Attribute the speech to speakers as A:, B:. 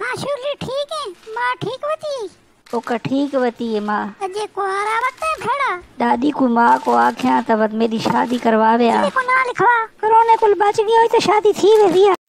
A: हाँ शुली ठीक है, माँ ठीक होती
B: ओका ठीक बती है माँ।
A: अजय को आरावत है भेड़ा
B: दादी को माँ को आख्या तब मेरी शादी करवावे आ
A: को ना लिखवा
B: करोने कुल बच गई हो तो शादी थी वे दिया।